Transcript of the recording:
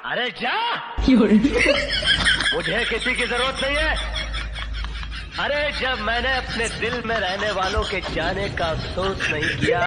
अरे जा। मुझे किसी की जरूरत नहीं है। अरे जब मैंने अपने दिल में रहने वालों के जाने का अफसोस नहीं किया